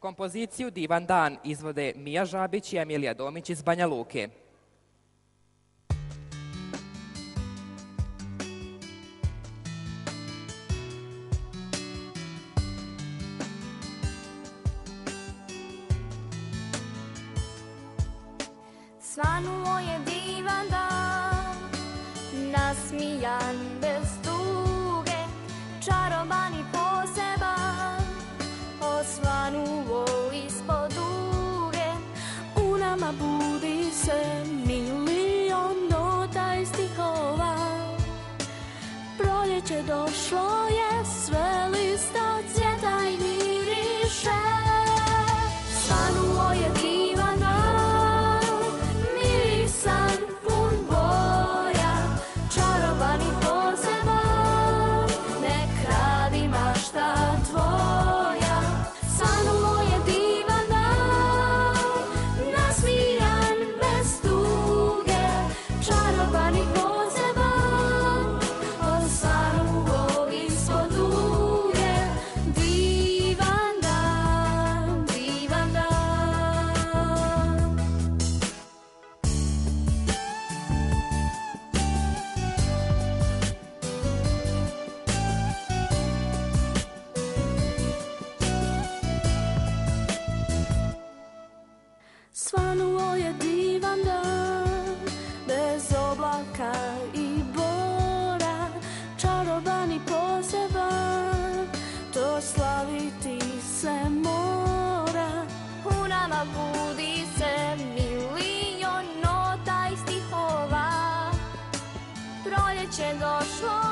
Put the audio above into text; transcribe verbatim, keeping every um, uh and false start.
Kompoziciju Divan dan izvode Mija Žabić i Emilija Domić iz Banja Luke. Svanuo je divan dan, nasmijan bez tuge, čaroban i poseban, osvanuo ispod duge. U nama budi se milion nota i stihova, proljeće došlo je, sve lista cvjeta i miriše. Svanuo je divan dan, mirisan, pun boja, čaroban i poseban, nek radi mašta tvoja. Svanuo je divan dan, nasmijan bez tuge, čaroban i poseban, osvanuo ispod duge. Divan dan, divan dan. Svanuo je divan dan, bez oblaka i bora, čaroban i poseban, to slaviti se mora. U nama budi se milion nota i stihova, proljeće došlo